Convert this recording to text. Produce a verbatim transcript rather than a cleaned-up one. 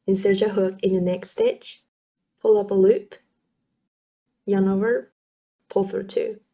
insert a hook in the next stitch, pull up a loop, yarn over, pull through two.